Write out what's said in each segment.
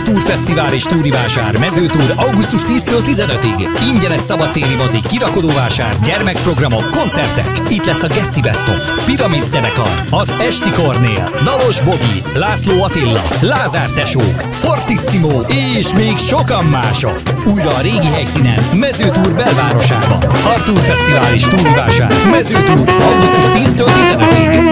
Artúr Fesztivál és Túrivásár mezőtúr augusztus 10-től 15-ig. Ingyenes szabadtéri mozi, kirakodóvásár, gyermekprogramok, koncertek. Itt lesz a Geszti Best of, Piramis zenekar, az Esti Kornél, Dalos Bogi, László Attila, Lázár Tesók, Fortissimo és még sokan mások. Újra a régi helyszínen, mezőtúr belvárosában. Artúr Fesztivál és Túrivásár mezőtúr augusztus 10-től 15-ig.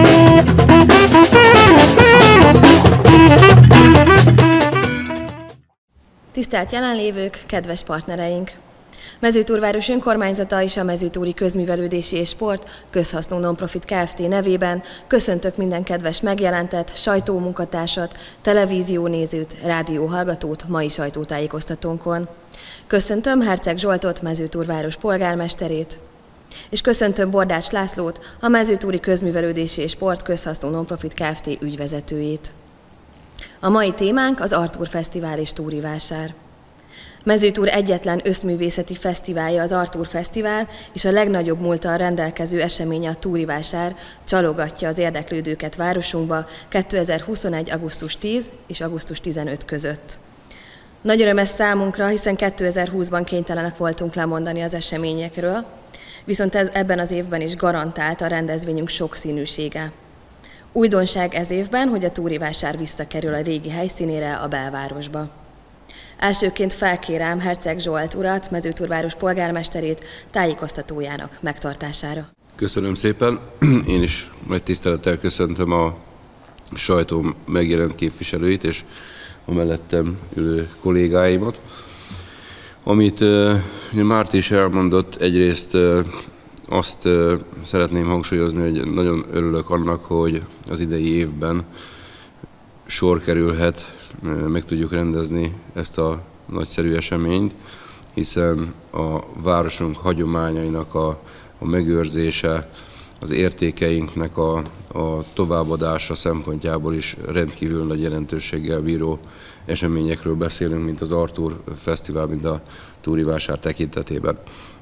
Tisztelt jelenlévők, kedves partnereink! Mezőtúrváros önkormányzata és a Mezőtúri Közművelődési és Sport Közhasznú Nonprofit Kft. Nevében köszöntök minden kedves megjelentet, sajtómunkatársat, televíziónézőt, rádióhallgatót mai sajtótájékoztatónkon. Köszöntöm Herceg Zsoltot, Mezőtúrváros polgármesterét, és köszöntöm Bordács Lászlót, a Mezőtúri Közművelődési és Sport Közhasznú Nonprofit Kft. Ügyvezetőjét. A mai témánk az Artúr Fesztivál és Túrivásár. Mezőtúr egyetlen összművészeti fesztiválja az Artúr Fesztivál, és a legnagyobb múlttal rendelkező eseménye a Túrivásár csalogatja az érdeklődőket városunkba 2021. augusztus 10 és augusztus 15 között. Nagy öröm ez számunkra, hiszen 2020-ban kénytelenek voltunk lemondani az eseményekről, viszont ebben az évben is garantált a rendezvényünk sokszínűsége. Újdonság ez évben, hogy a Túrivásár visszakerül a régi helyszínére, a belvárosba. Elsőként felkérem Herceg Zsolt urat, Mezőtúrváros polgármesterét tájékoztatójának megtartására. Köszönöm szépen. Én is nagy tisztelettel köszöntöm a sajtó megjelent képviselőit és a mellettem ülő kollégáimat. Amit Márti is elmondott, egyrészt azt szeretném hangsúlyozni, hogy nagyon örülök annak, hogy az idei évben sor kerülhet, meg tudjuk rendezni ezt a nagyszerű eseményt, hiszen a városunk hagyományainak a megőrzése, az értékeinknek a továbbadása szempontjából is rendkívül nagy jelentőséggel bíró eseményekről beszélünk, mint az Artúr Fesztivál, mint a Túrivásár tekintetében.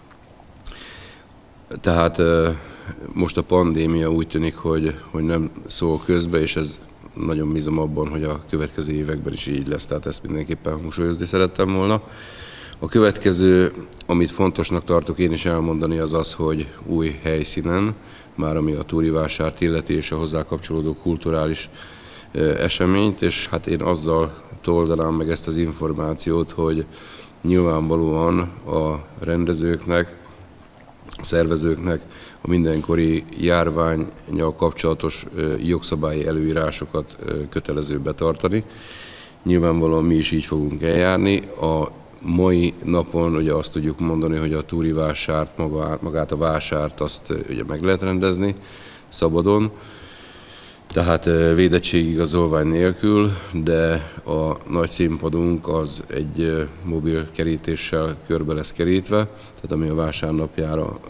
Tehát most a pandémia úgy tűnik, hogy nem szól közbe, és ez nagyon bízom abban, hogy a következő években is így lesz, tehát ezt mindenképpen hangsúlyozni szerettem volna. A következő, amit fontosnak tartok én is elmondani, az az, hogy új helyszínen, már ami a Túrivásárt illeti és a hozzá kapcsolódó kulturális eseményt, és hát én azzal toldanám meg ezt az információt, hogy nyilvánvalóan a rendezőknek, a szervezőknek a mindenkori járvánnyal kapcsolatos jogszabályi előírásokat kötelező betartani. Nyilvánvalóan mi is így fogunk eljárni. A mai napon ugye azt tudjuk mondani, hogy a Túrivásárt, magát a vásárt azt ugye meg lehet rendezni szabadon, tehát védettségigazolvány nélkül, de a nagy színpadunk az egy mobil kerítéssel körbe lesz kerítve, tehát ami a vásárnapjára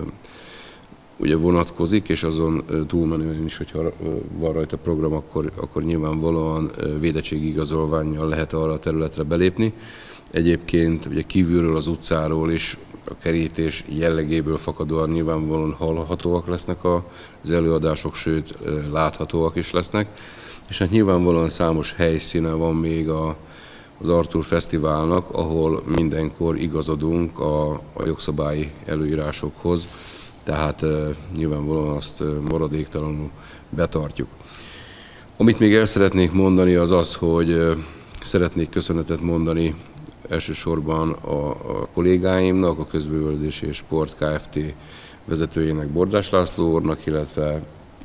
ugye vonatkozik, és azon túlmenően is, hogyha van rajta program, akkor nyilvánvalóan védettségigazolvánnyal lehet arra a területre belépni. Egyébként ugye kívülről az utcáról is a kerítés jellegéből fakadóan nyilvánvalóan hallhatóak lesznek az előadások, sőt láthatóak is lesznek. És hát nyilvánvalóan számos helyszíne van még az Artúr Fesztiválnak, ahol mindenkor igazodunk a jogszabályi előírásokhoz, tehát nyilvánvalóan azt maradéktalanul betartjuk. Amit még el szeretnék mondani, az az, hogy szeretnék köszönetet mondani elsősorban a kollégáimnak, a Közművelődési és Sport Kft. Vezetőjének, Bordács László úrnak, illetve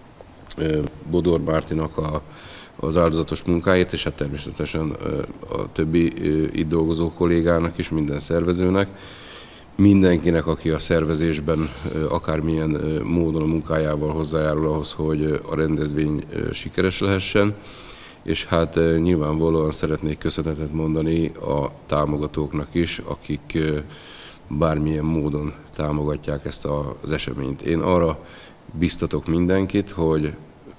Bodor Mártinak az áldozatos munkáért, és hát természetesen a többi itt dolgozó kollégának is, minden szervezőnek, mindenkinek, aki a szervezésben akármilyen módon a munkájával hozzájárul ahhoz, hogy a rendezvény sikeres lehessen. És hát nyilvánvalóan szeretnék köszönetet mondani a támogatóknak is, akik bármilyen módon támogatják ezt az eseményt. Én arra biztatok mindenkit, hogy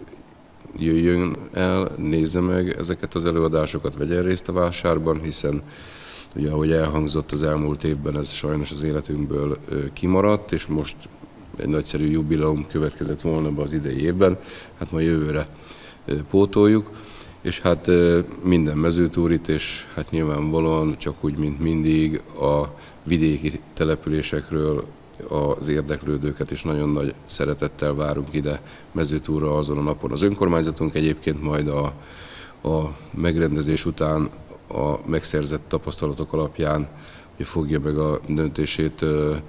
jöjjön el, nézze meg ezeket az előadásokat, vegyen részt a vásárban, hiszen ugye, ahogy elhangzott az elmúlt évben, ez sajnos az életünkből kimaradt, és most egy nagyszerű jubileum következett volna be az idei évben, hát majd jövőre pótoljuk. és hát minden mezőtúrit, és hát nyilvánvalóan csak úgy, mint mindig a vidéki településekről az érdeklődőket is nagyon nagy szeretettel várunk ide mezőtúrra azon a napon. Az önkormányzatunk egyébként majd a megrendezés után a megszerzett tapasztalatok alapján fogja meg a döntését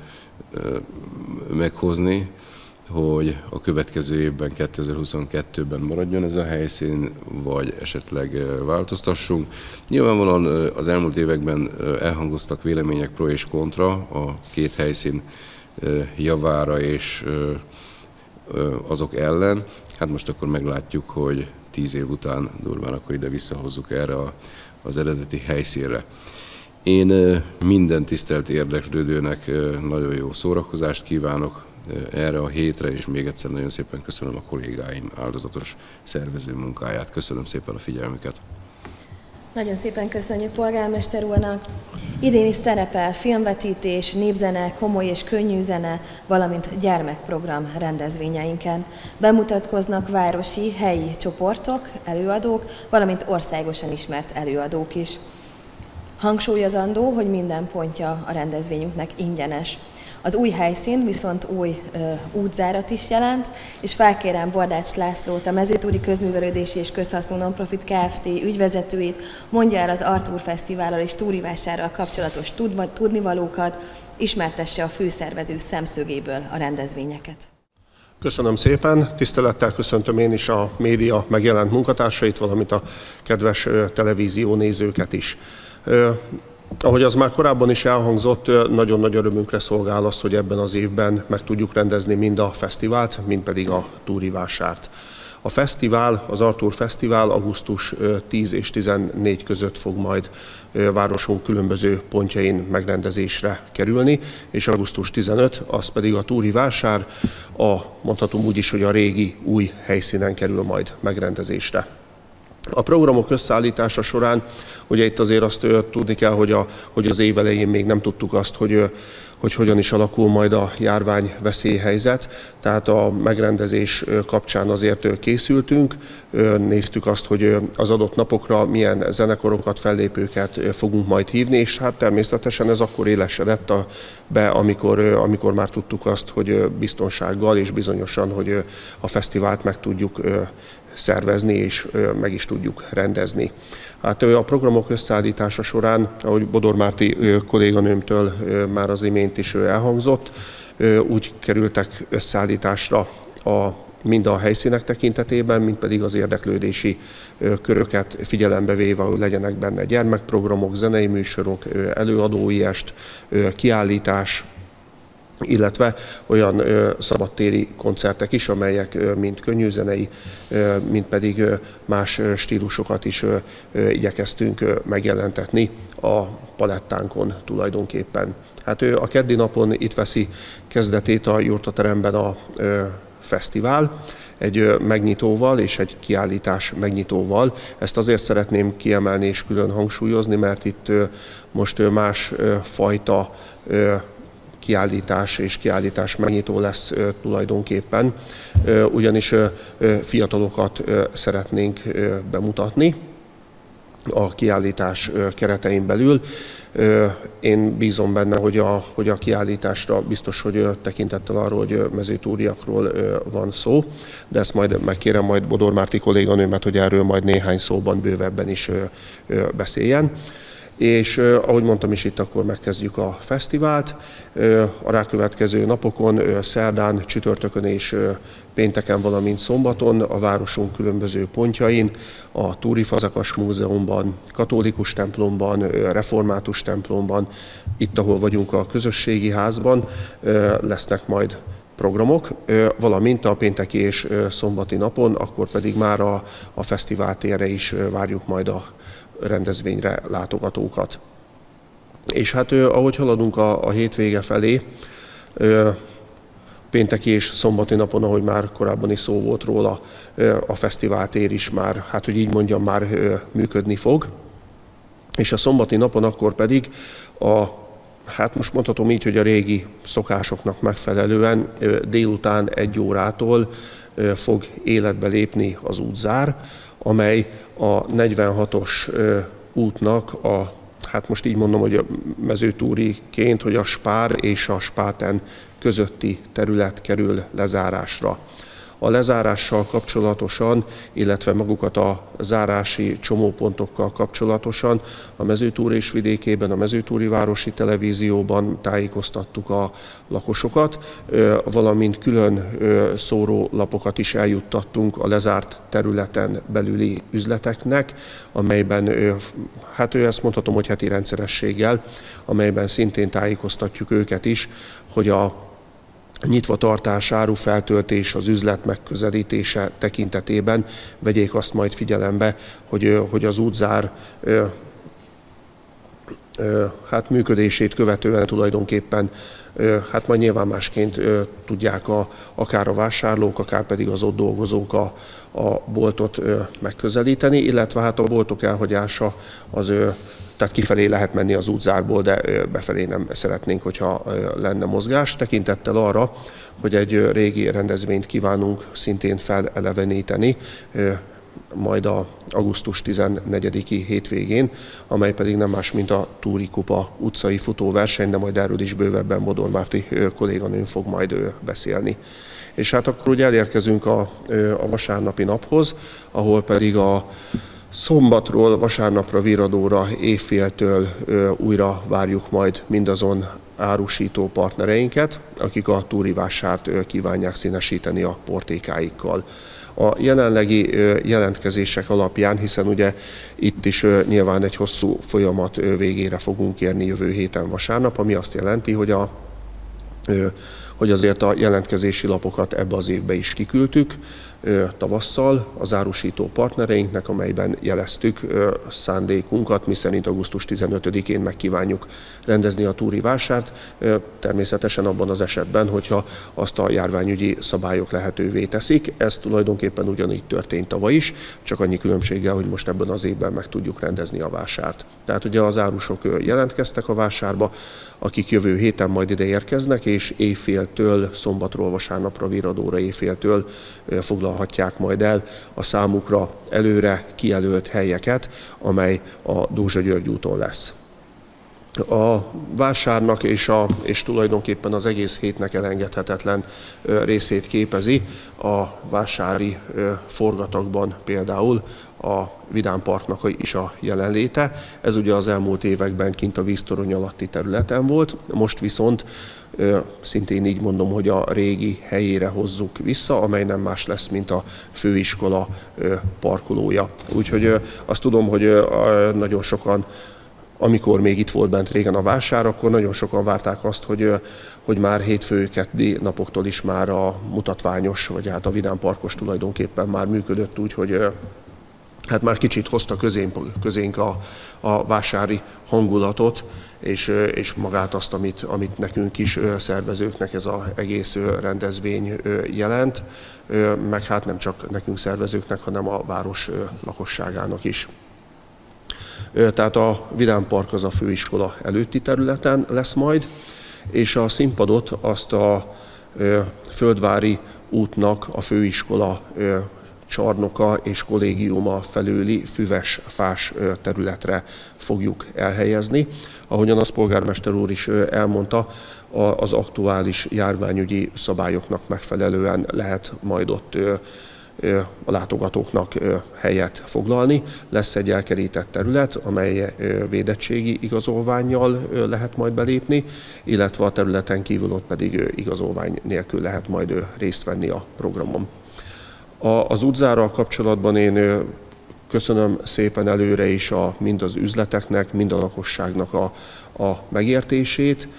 meghozni, hogy a következő évben, 2022-ben maradjon ez a helyszín, vagy esetleg változtassunk. Nyilvánvalóan az elmúlt években elhangoztak vélemények pro és kontra a két helyszín javára és azok ellen. Hát most akkor meglátjuk, hogy 10 év után durván akkor ide visszahozzuk erre az eredeti helyszínre. Én minden tisztelt érdeklődőnek nagyon jó szórakozást kívánok erre a hétre, és még egyszer nagyon szépen köszönöm a kollégáim áldozatos szervező munkáját. Köszönöm szépen a figyelmüket. Nagyon szépen köszönjük polgármester úrnak. Idén is szerepel filmvetítés, népzene, komoly és könnyű zene, valamint gyermekprogram rendezvényeinken. Bemutatkoznak városi, helyi csoportok, előadók, valamint országosan ismert előadók is. Hangsúlyozandó, hogy minden pontja a rendezvényünknek ingyenes. Az új helyszín viszont új útzárat is jelent, és felkérem Bordács Lászlót, a Mezőtúri Közművelődési és Közhasznú Nonprofit Kft. Ügyvezetőjét, mondja el az Artúr Fesztivállal és túrivásárral kapcsolatos tudnivalókat, ismertesse a főszervező szemszögéből a rendezvényeket. Köszönöm szépen, tisztelettel köszöntöm én is a média megjelent munkatársait, valamint a kedves televízió nézőket is. Ahogy az már korábban is elhangzott, nagyon nagy örömünkre szolgál az, hogy ebben az évben meg tudjuk rendezni mind a fesztivált, mind pedig a túrivásárt. A fesztivál, az Artúr Fesztivál augusztus 10 és 14 között fog majd városunk különböző pontjain megrendezésre kerülni, és augusztus 15, az pedig a túrivásár, mondhatom úgy is, hogy a régi új helyszínen kerül majd megrendezésre. A programok összeállítása során, ugye itt azért azt tudni kell, hogy az év elején még nem tudtuk azt, hogy hogyan is alakul majd a járvány veszélyhelyzet, tehát a megrendezés kapcsán azért készültünk, néztük azt, hogy az adott napokra milyen zenekarokat, fellépőket fogunk majd hívni, és hát természetesen ez akkor élesedett be, amikor már tudtuk azt, hogy biztonsággal és bizonyosan, hogy a fesztivált meg tudjuk szervezni és meg is tudjuk rendezni. Hát a programok összeállítása során, ahogy Bodor Márti kolléganőmtől már az imént is elhangzott, úgy kerültek összeállításra mind a helyszínek tekintetében, mind pedig az érdeklődési köröket figyelembe véve, hogy legyenek benne gyermekprogramok, zenei műsorok, előadói est, kiállítás, illetve olyan szabadtéri koncertek is, amelyek mind könnyűzenei, mind pedig más stílusokat is igyekeztünk megjelentetni a palettánkon tulajdonképpen. Hát a keddi napon itt veszi kezdetét a jurtateremben a fesztivál, egy megnyitóval és egy kiállítás megnyitóval. Ezt azért szeretném kiemelni és külön hangsúlyozni, mert itt most más fajta kiállítás és kiállítás megnyitó lesz tulajdonképpen, ugyanis fiatalokat szeretnénk bemutatni a kiállítás keretein belül. Én bízom benne, hogy a kiállításra biztos, hogy tekintettel arra, hogy mezőtúriakról van szó, de ezt majd megkérem majd Bodor Márti kolléganőmet, hogy erről majd néhány szóban bővebben is beszéljen. És ahogy mondtam is, itt akkor megkezdjük a fesztivált. A rákövetkező napokon, szerdán, csütörtökön és pénteken, valamint szombaton a városunk különböző pontjain, a Túri Fazekas Múzeumban, katolikus templomban, református templomban, itt, ahol vagyunk a közösségi házban, lesznek majd programok, valamint a pénteki és szombati napon, akkor pedig már a fesztiváltérre is várjuk majd a rendezvényre látogatókat. És hát ahogy haladunk a hétvége felé, pénteki és szombati napon, ahogy már korábban is szó volt róla, a fesztiváltér is már, hát hogy így mondjam, már működni fog. És a szombati napon akkor pedig hát most mondhatom így, hogy a régi szokásoknak megfelelően délután 1 órától fog életbe lépni az útzár, amely a 46-os útnak hát most így mondom, hogy a mezőtúriként, hogy a Spár és a Spáten közötti terület kerül lezárásra. A lezárással kapcsolatosan, illetve magukat a zárási csomópontokkal kapcsolatosan a Mezőtúrés vidékében, a Mezőtúri Városi Televízióban tájékoztattuk a lakosokat, valamint külön szórólapokat is eljuttattunk a lezárt területen belüli üzleteknek, amelyben, hát ezt mondhatom, hogy heti rendszerességgel, amelyben szintén tájékoztatjuk őket is, hogy a nyitvatartás, árufeltöltés, az üzlet megközelítése tekintetében vegyék azt majd figyelembe, hogy az útzár hát működését követően tulajdonképpen hát majd nyilván másként tudják akár a vásárlók, akár pedig az ott dolgozók a boltot megközelíteni, illetve hát a boltok elhagyása az tehát kifelé lehet menni az útzárból, de befelé nem szeretnénk, hogyha lenne mozgás. Tekintettel arra, hogy egy régi rendezvényt kívánunk szintén feleleveníteni, majd a augusztus 14-i hétvégén, amely pedig nem más, mint a Túri Kupa utcai futóverseny, de majd erről is bővebben Bodor Márti kolléganőm fog majd beszélni. És hát akkor ugye elérkezünk a vasárnapi naphoz, ahol pedig a szombatról vasárnapra virradóra évféltől újra várjuk majd mindazon árusító partnereinket, akik a túri vásárt kívánják színesíteni a portékáikkal. A jelenlegi jelentkezések alapján, hiszen ugye itt is nyilván egy hosszú folyamat végére fogunk érni jövő héten vasárnap, ami azt jelenti, hogy azért a jelentkezési lapokat ebbe az évbe is kiküldtük tavasszal az árusító partnereinknek, amelyben jeleztük szándékunkat, miszerint augusztus 15-én megkívánjuk rendezni a túri vásárt, természetesen abban az esetben, hogyha azt a járványügyi szabályok lehetővé teszik. Ez tulajdonképpen ugyanígy történt tavaly is, csak annyi különbséggel, hogy most ebben az évben meg tudjuk rendezni a vásárt. Tehát ugye az árusok jelentkeztek a vásárba, akik jövő héten majd ide érkeznek, és éjféltől, szombatról vasárnapra virradóra éjféltől foglalhatják majd el a számukra előre kijelölt helyeket, amely a Dózsa György úton lesz. A vásárnak és tulajdonképpen az egész hétnek elengedhetetlen részét képezi a vásári forgatagban például a Vidám Parknak is a jelenléte. Ez ugye az elmúlt években kint a víztorony alatti területen volt, most viszont szintén így mondom, hogy a régi helyére hozzuk vissza, amely nem más lesz, mint a főiskola parkolója. Úgyhogy azt tudom, hogy nagyon sokan, amikor még itt volt bent régen a vásár, akkor nagyon sokan várták azt, hogy már hétfő-keddi napoktól is már a mutatványos, vagy hát a Vidám Parkos tulajdonképpen már működött úgy, hogy hát már kicsit hozta közénk a vásári hangulatot, és magát azt, amit nekünk is szervezőknek ez az egész rendezvény jelent, meg hát nem csak nekünk szervezőknek, hanem a város lakosságának is. Tehát a Vidám Park az a főiskola előtti területen lesz majd, és a színpadot azt a Földvári útnak a főiskola csarnoka és kollégiuma felőli füves fás területre fogjuk elhelyezni. Ahogyan az polgármester úr is elmondta, az aktuális járványügyi szabályoknak megfelelően lehet majd ott a látogatóknak helyet foglalni. Lesz egy elkerített terület, amely védettségi igazolvánnyal lehet majd belépni, illetve a területen kívül ott pedig igazolvány nélkül lehet majd részt venni a programon. Az útzárral kapcsolatban én köszönöm szépen előre is mind az üzleteknek, mind a lakosságnak a megértését,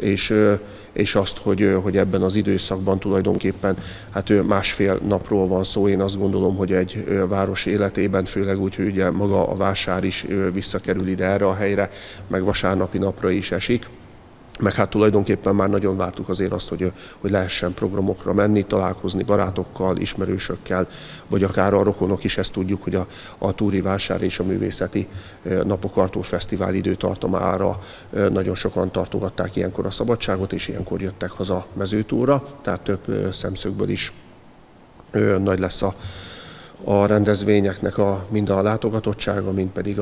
és azt, hogy ebben az időszakban tulajdonképpen hát másfél napról van szó. Én azt gondolom, hogy egy város életében, főleg úgy, hogy ugye maga a vásár is visszakerül ide erre a helyre, meg vasárnapi napra is esik. Meg hát tulajdonképpen már nagyon vártuk azért azt, hogy lehessen programokra menni, találkozni barátokkal, ismerősökkel, vagy akár a rokonok is, ezt tudjuk, hogy a túri vásár és a művészeti napok Artó Fesztivál időtartamára nagyon sokan tartogatták ilyenkor a szabadságot, és ilyenkor jöttek haza mezőtúra, tehát több szemszögből is nagy lesz a rendezvényeknek mind a látogatottsága, mind pedig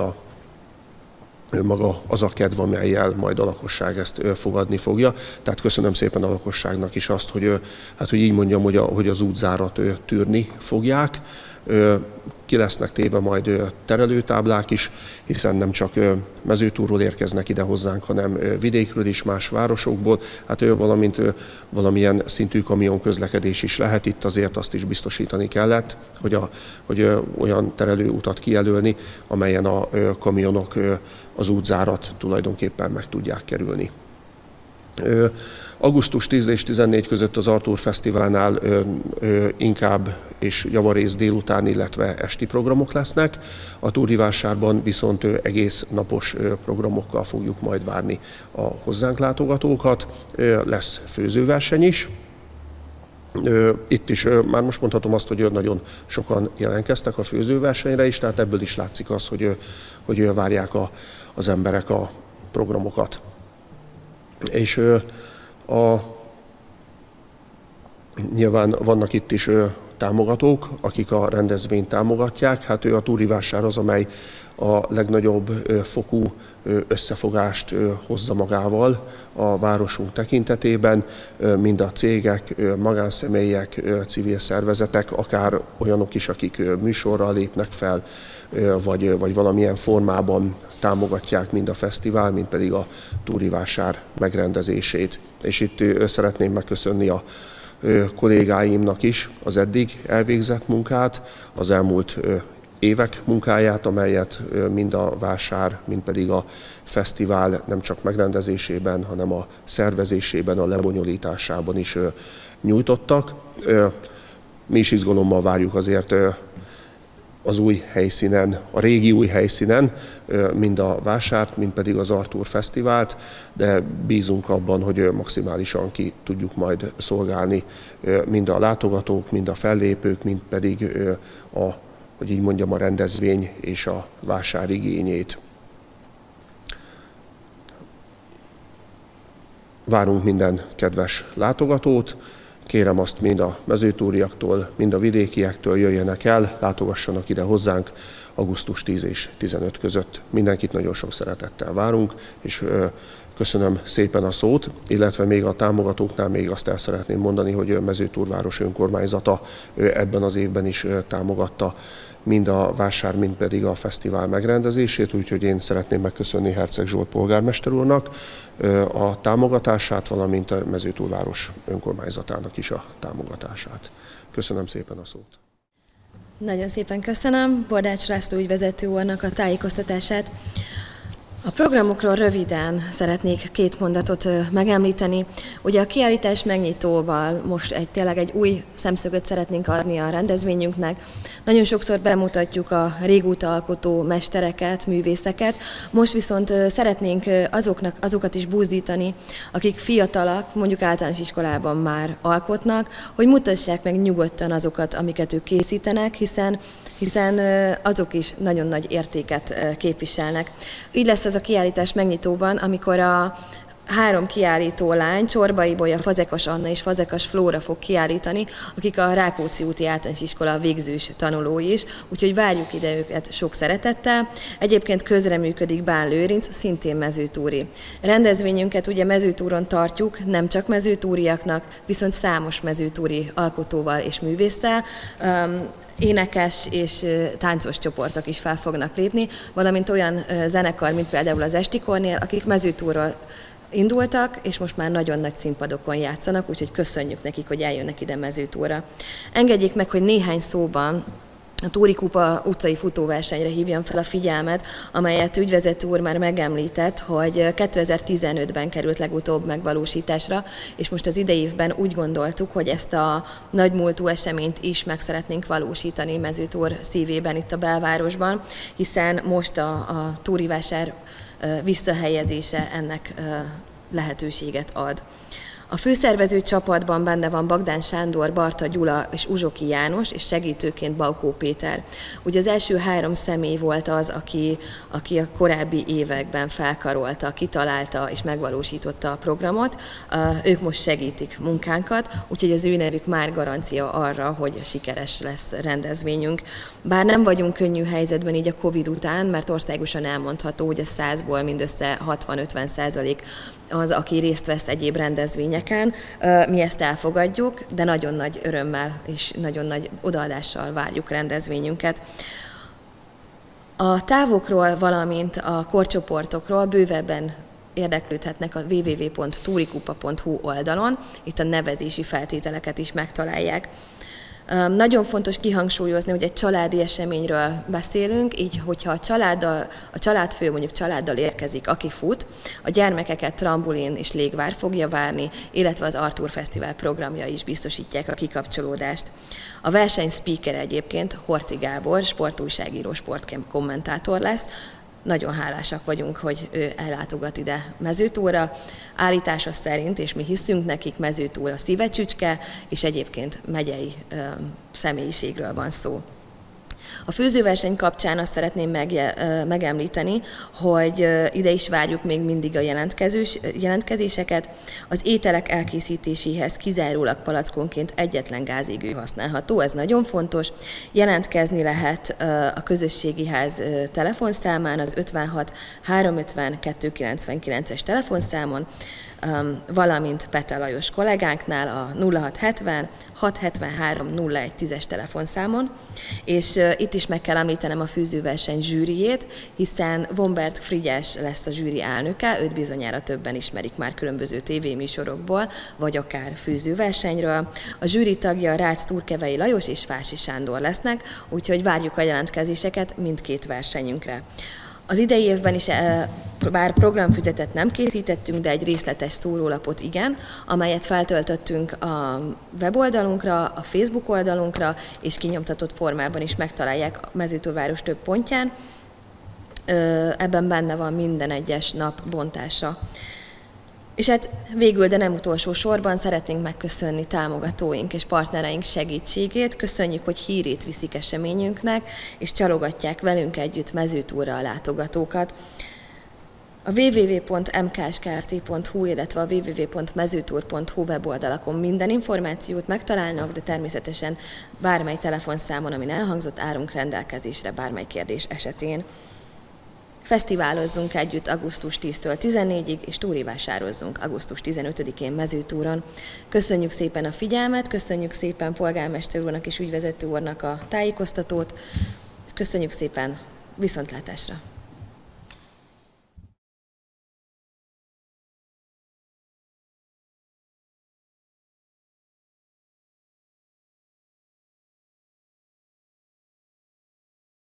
maga az a kedv, amellyel majd a lakosság ezt fogadni fogja. Tehát köszönöm szépen a lakosságnak is azt, hogy így mondjam, hogy az útzárat tűrni fogják. Ki lesznek téve majd terelőtáblák is, hiszen nem csak Mezőtúrról érkeznek ide hozzánk, hanem vidékről is, más városokból. Valamint valamilyen szintű kamion közlekedés is lehet itt, azért azt is biztosítani kellett, hogy olyan terelőutat kijelölni, amelyen a kamionok az útzárat tulajdonképpen meg tudják kerülni. Augusztus 10 és 14 között az Artúr Fesztiválnál inkább és javarész délután, illetve esti programok lesznek. A Túrivásárban viszont egész napos programokkal fogjuk majd várni a hozzánk látogatókat. Lesz főzőverseny is. Itt is már most mondhatom azt, hogy nagyon sokan jelentkeztek a főzőversenyre is, tehát ebből is látszik az, hogy várják az emberek a programokat. És nyilván vannak itt is támogatók, akik a rendezvényt támogatják. A Túrivásár az, amely a legnagyobb fokú összefogást hozza magával a városunk tekintetében, mind a cégek, magánszemélyek, civil szervezetek, akár olyanok is, akik műsorral lépnek fel, vagy valamilyen formában támogatják mind a fesztivál, mind pedig a Túrivásár megrendezését. És itt szeretném megköszönni a kollégáimnak is az eddig elvégzett munkát, az elmúlt évek munkáját, amelyet mind a vásár, mind pedig a fesztivál nem csak megrendezésében, hanem a szervezésében, a lebonyolításában is nyújtottak. Mi is izgalommal várjuk azért az új helyszínen, a régi új helyszínen, mind a vásárt, mind pedig az Artúr Fesztivált, de bízunk abban, hogy maximálisan ki tudjuk majd szolgálni mind a látogatók, mind a fellépők, mind pedig hogy így mondjam, a rendezvény és a vásár igényét. Várunk minden kedves látogatót, kérem azt mind a mezőtúriaktól, mind a vidékiektől jöjjenek el, látogassanak ide hozzánk augusztus 10 és 15 között. Mindenkit nagyon sok szeretettel várunk, és köszönöm szépen a szót, illetve még a támogatóknál még azt el szeretném mondani, hogy Mezőtúrváros önkormányzata ebben az évben is támogatta mind a vásár, mind pedig a fesztivál megrendezését, úgyhogy én szeretném megköszönni Herceg Zsolt polgármester úrnak a támogatását, valamint a Mezőtúrváros önkormányzatának is a támogatását. Köszönöm szépen a szót. Nagyon szépen köszönöm Bordács László ügyvezető úrnak a tájékoztatását. A programokról röviden szeretnék két mondatot megemlíteni. Ugye a kiállítás megnyitóval most tényleg egy új szemszögöt szeretnénk adni a rendezvényünknek. Nagyon sokszor bemutatjuk a régóta alkotó mestereket, művészeket, most viszont szeretnénk azokat is buzdítani, akik fiatalak, mondjuk általános iskolában már alkotnak, hogy mutassák meg nyugodtan azokat, amiket ők készítenek, hiszen azok is nagyon nagy értéket képviselnek. Így lesz ez a kiállítás megnyitóban, amikor a 3 kiállító lány, Csorbai Bolya, Fazekas Anna és Fazekas Flóra fog kiállítani, akik a Rákóczi úti általános iskola végzős tanulói is, úgyhogy várjuk ide őket sok szeretettel. Egyébként közreműködik Bán Lőrinc, szintén mezőtúri. Rendezvényünket ugye Mezőtúron tartjuk, nem csak mezőtúriaknak, viszont számos mezőtúri alkotóval és művésszel. Énekes és táncos csoportok is fel fognak lépni, valamint olyan zenekar, mint például az Esti Kornél, akik Mezőtúrról indultak, és most már nagyon nagy színpadokon játszanak, úgyhogy köszönjük nekik, hogy eljönnek ide Mezőtúrra. Engedjék meg, hogy néhány szóban a Túri Kupa utcai futóversenyre hívjam fel a figyelmet, amelyet ügyvezető úr már megemlített, hogy 2015-ben került legutóbb megvalósításra, és most az idei évben úgy gondoltuk, hogy ezt a nagymúltú eseményt is meg szeretnénk valósítani Mezőtúr szívében, itt a belvárosban, hiszen most a Túrivásár visszahelyezése ennek lehetőséget ad. A főszervező csapatban benne van Bagdán Sándor, Barta Gyula és Uzsoki János, és segítőként Baukó Péter. Ugye az első 3 személy volt az, aki a korábbi években felkarolta, kitalálta és megvalósította a programot. Ők most segítik munkánkat, úgyhogy az ő nevük már garancia arra, hogy sikeres lesz rendezvényünk. Bár nem vagyunk könnyű helyzetben így a Covid után, mert országosan elmondható, hogy a 100-ból mindössze 60-50% az, aki részt vesz egyéb rendezvényeken. Mi ezt elfogadjuk, de nagyon nagy örömmel és nagyon nagy odaadással várjuk rendezvényünket. A távokról, valamint a korcsoportokról bővebben érdeklődhetnek a www.turikupa.hu oldalon, itt a nevezési feltételeket is megtalálják. Nagyon fontos kihangsúlyozni, hogy egy családi eseményről beszélünk, így hogyha a családfő mondjuk családdal érkezik, aki fut, a gyermekeket trambulin és légvár fogja várni, illetve az Arthur Fesztivál programja is biztosítják a kikapcsolódást. A verseny speaker egyébként Horthy Gábor, sportújságíró, sportkommentátor lesz. Nagyon hálásak vagyunk, hogy ő ellátogat ide Mezőtúra. Állítása szerint, és mi hiszünk nekik, Mezőtúra szívecsücske, és egyébként megyei személyiségről van szó. A főzőverseny kapcsán azt szeretném megemlíteni, hogy ide is várjuk még mindig a jelentkezéseket. Az ételek elkészítéséhez kizárólag palackonként egyetlen gázégő használható, ez nagyon fontos. Jelentkezni lehet a közösségi ház telefonszámán, az 56 350 299-es telefonszámon, valamint Pete Lajos kollégánknál a 0670 673 0110-es telefonszámon, és itt is meg kell említenem a főzőverseny zsűriét, hiszen Wombert Frigyes lesz a zsűri elnöke, őt bizonyára többen ismerik már különböző tévéműsorokból, vagy akár főzőversenyről. A zsűri tagja Rácz Turkevei Lajos és Fási Sándor lesznek, úgyhogy várjuk a jelentkezéseket mindkét versenyünkre. Az idei évben is bár programfüzetet nem készítettünk, de egy részletes szórólapot igen, amelyet feltöltöttünk a weboldalunkra, a Facebook oldalunkra, és kinyomtatott formában is megtalálják a Mezőtúrváros több pontján. Ebben benne van minden egyes nap bontása. És hát végül, de nem utolsó sorban szeretnénk megköszönni támogatóink és partnereink segítségét. Köszönjük, hogy hírét viszik eseményünknek, és csalogatják velünk együtt Mezőtúrra a látogatókat. A www.mkskft.hu, illetve a www.mezőtur.hu weboldalakon minden információt megtalálnak, de természetesen bármely telefonszámon, amin elhangzott, állunk rendelkezésre bármely kérdés esetén. Fesztiválozzunk együtt augusztus 10-től 14-ig, és túrivásározzunk augusztus 15-én Mezőtúron. Köszönjük szépen a figyelmet, köszönjük szépen polgármester úrnak és ügyvezető úrnak a tájékoztatót, köszönjük szépen, viszontlátásra!